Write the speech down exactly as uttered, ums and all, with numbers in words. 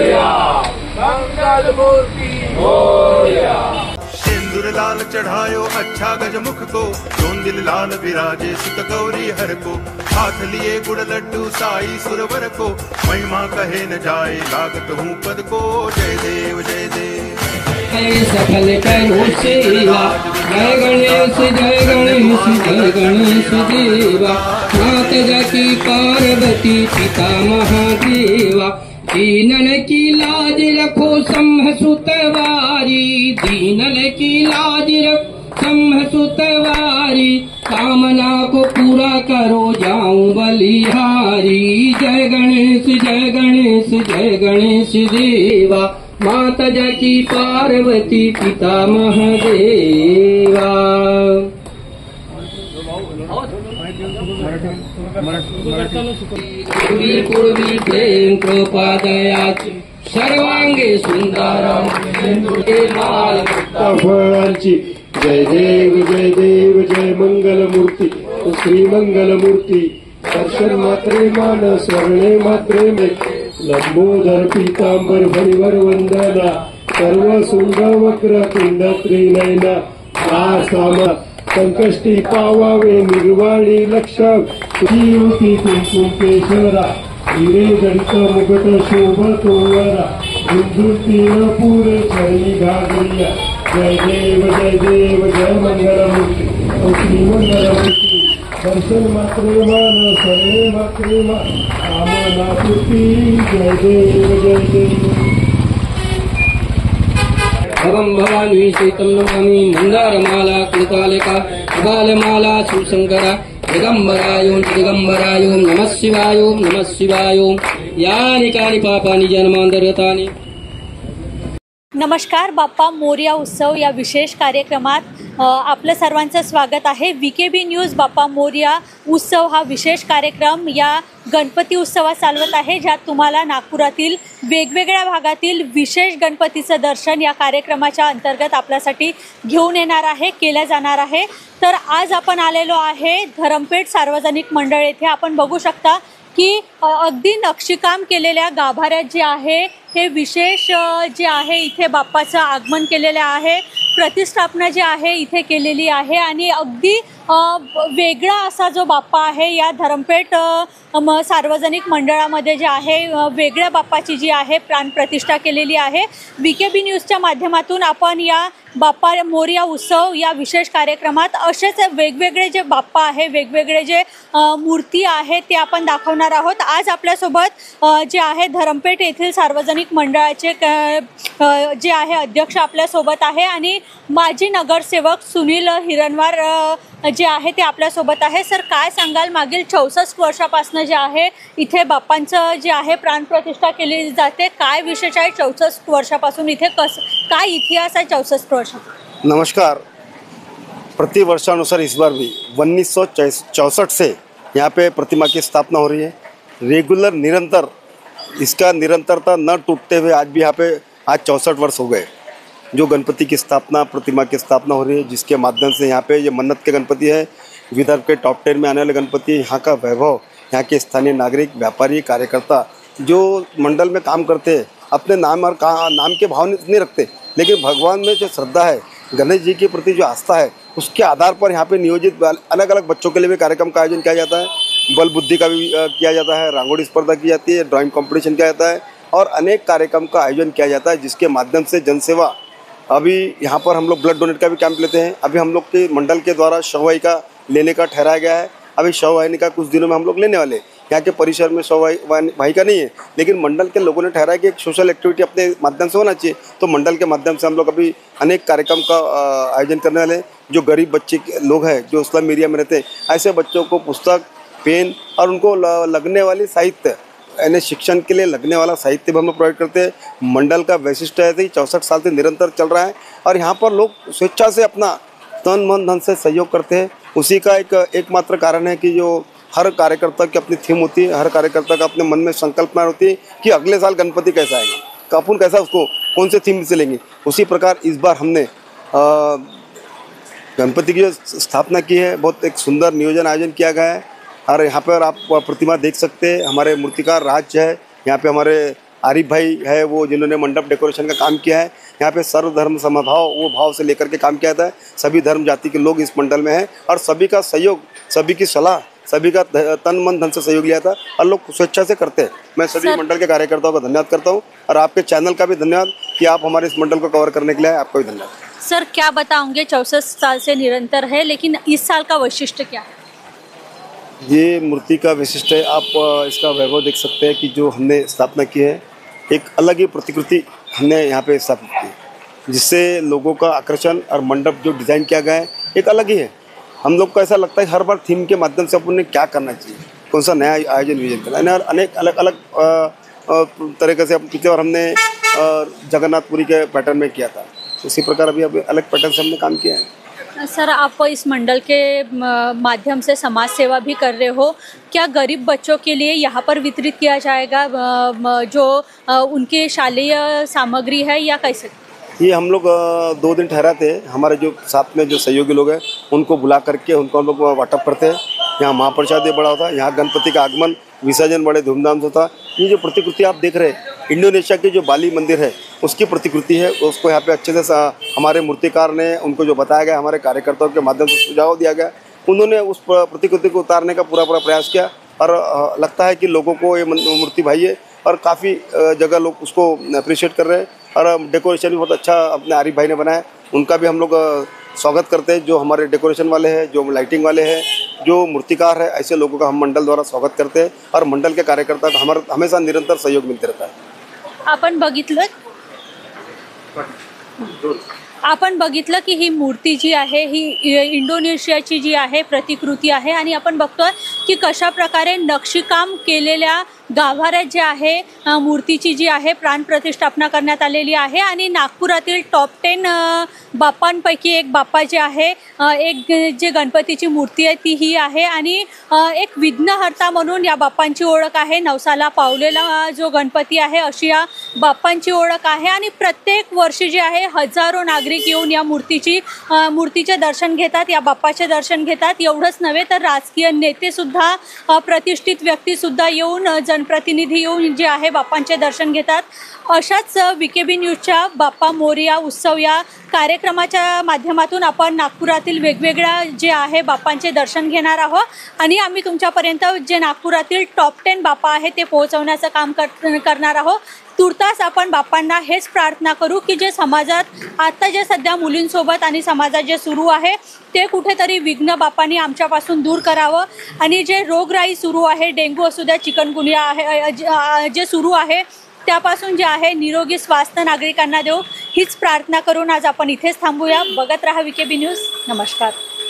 मंगल मूर्ति मोरया। सिंदूर लाल चढ़ायो अच्छा गजमुख को, चोंदिल लाल विराजे सुत गौरी हर को, हाथ लिए गुड़ लड्डू साई सुरवर को, महिमा कहे न जाए लागत हूँ पद को। जय देव जय देव सफल करो सेवा, जय गणेश जय गणेश जय गणेश देवा। मात जकी पार्वती पिता महादेवा, दीनन की लाज रखो संह सुतवारी, दीनन की लाज रखो संह सुतवारी, कामना को पूरा करो जाऊं बलिहारी। जय गणेश जय गणेश जय गणेश देवा, माता जकी पार्वती पिता महादेवा। पूर्वी पूर्वी प्रेम कृपा दयाची, सर्वांगे सुंदरम फळांची। जय देव जय देव जय मंगल मूर्ती श्री मंगल मूर्ती। दर्शन मात्रे मान स्वर्णे मात्रे में, लंबोदर पीतांबर भरिवर वंदना, सर्व सुंद वक्र पिंड त्रिनयना। आसामा संकष्टी पावावे निर्वाणी लक्षा, जीवती कुंकुमेश्वरा, हिरे जडित मुकुट शोभतोवरा, झुंझुंतीन पुरे चरणी घागरिया। जय देव जय देव जय मंगल मूर्ती श्री मंगल मूर्ती। दर्शन मात्रे मान सर्वे मात्रे मान, कामना पूर्ती। जय देव जय देव भवं भवानी शीतं नमामि, मंदारमाला कृतालिका बालमाला शिवशंकरा, दिगंबरायों दिगंबरायों नमः शिवायों नमः शिवायों। यानि कानि पापानि जन्मांतरतानि। नमस्कार, बाप्पा मोरया उत्सव या विशेष कार्यक्रमात आपलं सर्वांचं स्वागत आहे। V K B news Bappa Morya उत्सव हा विशेष कार्यक्रम या गणपती उत्सवात चालवत आहे, ज्यात तुम्हाला नागपुरातील वेगवेगळ्या भागातील विशेष गणपतीचं दर्शन या कार्यक्रमाच्या अंतर्गत आपल्यासाठी घेऊन येणार आहे केल्या जाणार आहे। तर आज आपण आलेलो आहे धरमपेठ सार्वजनिक मंडळ येथे। आपण बघू शकता की अगदी नक्षीकाम केलेल्या गाभाऱ्यात जे आहे हे विशेष जे आहे इथे बाप्पाचं आगमन केलेलं आहे, प्रतिष्ठापना जी आहे इथे केलेली आहे आणि अगदी वेगळा असा जो बाप्पा आहे या धरमपेठ सार्वजनिक मंडळामध्ये जे आहे वेगळ्या बाप्पाची जी आहे प्राणप्रतिष्ठा केलेली आहे। व्ही के बी न्यूजच्या माध्यमातून आपण या बाप्पा मोरया उत्सव या विशेष कार्यक्रमात असेच वेगवेगळे जे बाप्पा आहे वेगवेगळे जे मूर्ती आहेत ते आपण दाखवणार आहोत। आज आपल्यासोबत जे आहे धरमपेठ येथील सार्वजनिक मंडळाचे जे आहे अध्यक्ष आपल्यासोबत आहे आणि माजी नगरसेवक सुनील हिरणवार जे आहे ते आपल्यासोबत आहे। सर, काय सांगाल, मागील चौसष्ट वर्षापासून जे आहे इथे बाप्पांचं जे आहे प्राणप्रतिष्ठा केली जाते, काय विशेष आहे चौसष्ट वर्षापासून इथे, कस काय इतिहास आहे चौसष्ट वर्ष? नमस्कार। प्रति वर्षानुसार इस बार भी उन्नीस सौ चौसठ से यहाँ पे प्रतिमा की स्थापना हो रही है। रेगुलर निरंतर इसका निरंतरता न टूटते हुए आज भी यहाँ पे आज चौसठ वर्ष हो गए जो गणपति की स्थापना प्रतिमा की स्थापना हो रही है, जिसके माध्यम से यहाँ पे ये मन्नत के गणपति है। विदर्भ के टॉप टेन में आने वाले गणपति, यहाँ का वैभव, यहाँ के स्थानीय नागरिक, व्यापारी, कार्यकर्ता जो मंडल में काम करते हैं अपने नाम और का नाम के भाव नहीं रखते, लेकिन भगवान में जो श्रद्धा है, गणेश जी के प्रति जो आस्था है, उसके आधार पर यहाँ पे नियोजित अलग अलग बच्चों के लिए भी कार्यक्रम का आयोजन किया जाता है। बल बुद्धि का भी किया जाता है, रंगोली स्पर्धा की जाती है, ड्राइंग कंपटीशन किया जाता है और अनेक कार्यक्रम का आयोजन किया जाता है, जिसके माध्यम से जनसेवा। अभी यहाँ पर हम लोग ब्लड डोनेट का भी कैंप लेते हैं। अभी हम लोग के मंडल के द्वारा शववाही का लेने का ठहराया गया है। अभी शववाहिनी का कुछ दिनों में हम लोग लेने वाले। यहाँ के परिसर में शववाही का नहीं है, लेकिन मंडल के लोगों ने ठहराया कि एक सोशल एक्टिविटी अपने माध्यम से होना चाहिए, तो मंडल के माध्यम से हम लोग अभी अनेक कार्यक्रम का आयोजन करने वाले हैं। जो गरीब बच्चे लोग हैं, जो स्लम एरिया में रहते हैं, ऐसे बच्चों को पुस्तक, पेन और उनको लगने वाली साहित्य, यानी शिक्षण के लिए लगने वाला साहित्य भी हम लोग प्रोवाइड करते हैं। मंडल का वैशिष्ट्य है कि चौसठ साल से निरंतर चल रहा है और यहाँ पर लोग स्वेच्छा से अपना तन मन धन से सहयोग करते हैं। उसी का एक एकमात्र कारण है कि जो हर कार्यकर्ता की अपनी थीम होती है, हर कार्यकर्ता का अपने मन में संकल्पना होती है कि अगले साल गणपति कैसा आएगा, कापुन कैसा, उसको कौन से थीम से लेंगे। उसी प्रकार इस बार हमने गणपति की जो स्थापना की है, बहुत एक सुंदर नियोजन आयोजन किया गया है। और यहाँ पर आप प्रतिमा देख सकते हैं, हमारे मूर्तिकार राज है, यहाँ पे हमारे आरिफ भाई है वो जिन्होंने मंडप डेकोरेशन का काम किया है। यहाँ पे सर्वधर्म समभाव वो भाव से लेकर के काम किया था। सभी धर्म जाति के लोग इस मंडल में हैं और सभी का सहयोग, सभी की सलाह, सभी का तन मन धन से सहयोग लिया था और लोग स्वेच्छा से करते हैं। मैं सभी मंडल के कार्यकर्ताओं का धन्यवाद करता हूँ और आपके चैनल का भी धन्यवाद कि आप हमारे इस मंडल को कवर करने के लिए, आपका भी धन्यवाद। सर क्या बताओगे, चौसठ साल से निरंतर है, लेकिन इस साल का वैशिष्ट्य क्या है? ये मूर्ति का विशिष्ट है। आप इसका वैभव देख सकते हैं कि जो हमने स्थापना की है, एक अलग ही प्रतिकृति हमने यहाँ पे स्थापित की, जिससे लोगों का आकर्षण और मंडप जो डिज़ाइन किया गया है एक अलग ही है। हम लोग को ऐसा लगता है हर बार थीम के माध्यम से अपन ने क्या करना चाहिए, कौन सा नया आयोजन विजन करना है। अनेक अलग अलग तरीके से पिछले बार हमने जगन्नाथपुरी के पैटर्न में किया था, उसी प्रकार अभी अभी अलग पैटर्न से हमने काम किया है। सर आप इस मंडल के माध्यम से समाज सेवा भी कर रहे हो, क्या गरीब बच्चों के लिए यहाँ पर वितरित किया जाएगा जो उनके शालेय सामग्री है या कैसे? ये हम लोग दो दिन ठहराते हैं, हमारे जो साथ में जो सहयोगी लोग हैं उनको बुला करके उनको हम लोग वाटअप करते हैं। यहाँ महाप्रसाद भी बड़ा होता है, यहाँ गणपति का आगमन विसर्जन बड़े धूमधाम से होता है। ये जो प्रतिकृति आप देख रहे हैं इंडोनेशिया की जो बाली मंदिर है उसकी प्रतिकृति है, उसको यहाँ पे अच्छे से हमारे मूर्तिकार ने उनको जो बताया गया, हमारे कार्यकर्ताओं के माध्यम से सुझाव दिया गया, उन्होंने उस प्रतिकृति को उतारने का पूरा पूरा प्रयास किया और लगता है कि लोगों को ये मूर्ति भाई है और काफ़ी जगह लोग उसको अप्रिशिएट कर रहे हैं और डेकोरेशन भी बहुत अच्छा अपने आरिफ भाई ने बनाया। उनका भी हम लोग स्वागत करते हैं। जो हमारे डेकोरेशन वाले हैं, जो लाइटिंग वाले हैं, जो मूर्तिकार है, ऐसे लोगों का हम मंडल द्वारा स्वागत करते हैं और मंडल के कार्यकर्ता का हमारा हमेशा निरंतर सहयोग मिलते रहता है। आपण बघितलं आपण बघितलं की ही मूर्ती जी आहे ही इंडोनेशियाची जी आहे प्रतिकृती आहे आणि आपण बघतोय की कशा प्रकारे नक्षीकाम केलेल्या गाभाऱ्यात जे आहे मूर्तीची जी आहे प्राणप्रतिष्ठापना करण्यात आलेली आहे आणि नागपुरातील टॉप टेन बाप्पांपैकी एक बाप्पा जे आहे एक जे गणपतीची मूर्ती आहे ती ही आहे आणि एक विघ्नहर्ता म्हणून या बाप्पांची ओळख आहे। नवसाला पावलेला जो गणपती आहे अशी या बाप्पांची ओळख आहे आणि प्रत्येक वर्षी जे आहे हजारो नागरिक येऊन या मूर्तीची मूर्तीचे दर्शन घेतात, या बाप्पाचे दर्शन घेतात। एवढंच नव्हे तर राजकीय नेते सुद्धा, प्रतिष्ठित व्यक्ती सुद्धा येऊन, जनप्रतिनिधी येऊन जे आहे बाप्पांचे दर्शन घेतात। अशाच विकेबी न्यूजच्या बाप्पा मोरया उत्सव या कार्यक्रमाच्या माध्यमातून आपण नागपुरातील वेगवेगळ्या जे आहे बाप्पांचे दर्शन घेणार आहोत आणि आम्ही तुमच्यापर्यंत जे नागपुरातील टॉप टेन बाप्पा आहे ते पोहोचवण्याचं काम करणार आहोत। तुर्तास आपण बाप्पांना हेच प्रार्थना करू की जे समाजात आता जे सध्या मुलींसोबत आणि समाजात जे सुरू आहे ते कुठेतरी विघ्न बाप्पांनी आमच्यापासून दूर करावं आणि जे रोगराई सुरू आहे, डेंग्यू असू द्या, चिकनगुनिया आहे, जे सुरू आहे त्यापासून जे आहे निरोगी स्वास्थ्य नागरिकांना देऊ हीच प्रार्थना करून आज आपण इथेच थांबूया। बघत रहा विकेबी न्यूज। नमस्कार।